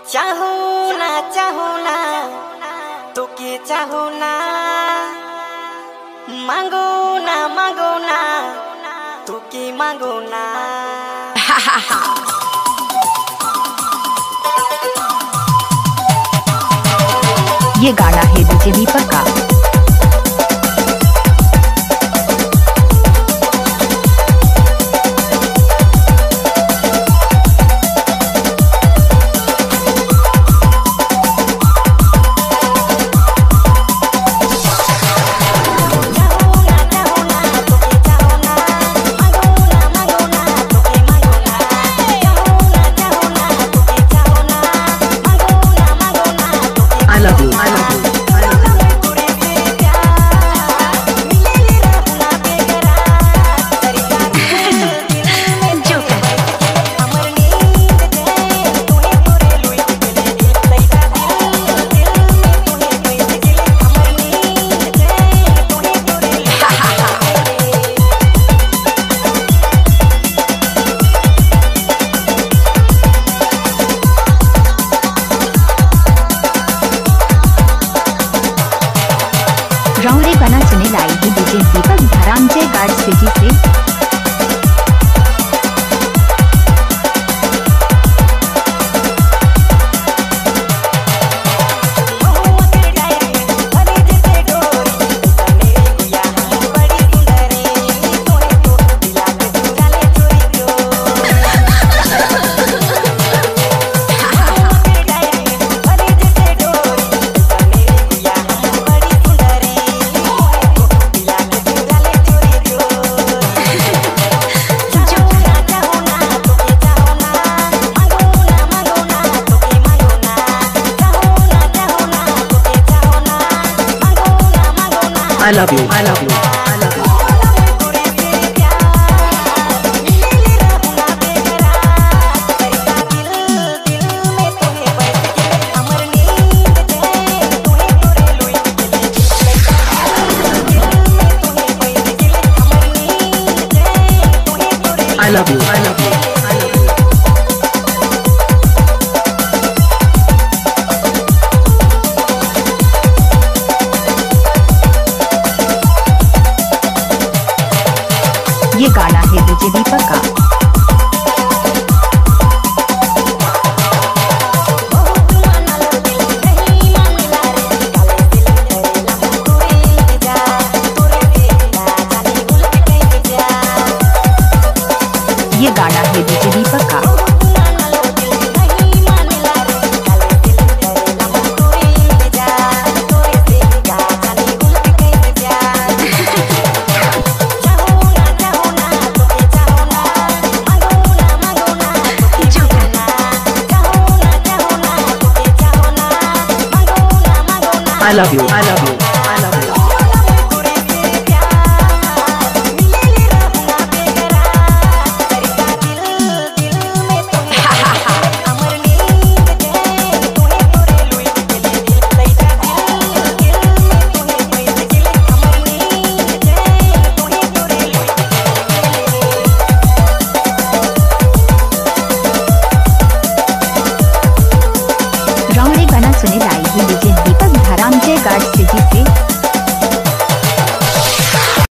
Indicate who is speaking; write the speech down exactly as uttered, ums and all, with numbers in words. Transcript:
Speaker 1: चाहो ना चाहो ना तो के चाहो ना, मांगो ना मांगो ना तो के मांगो ना।
Speaker 2: ये गाना है डीजे दीपक का। राउरे बना सुने लाई है डीजे दीपक धरामजय गार्ड सिटी से। I love you, I love you, I love you. I love you, I love you. ये गाना है डीजे दीपक का। ये गाना है डीजे दीपक का। I love you, I love you.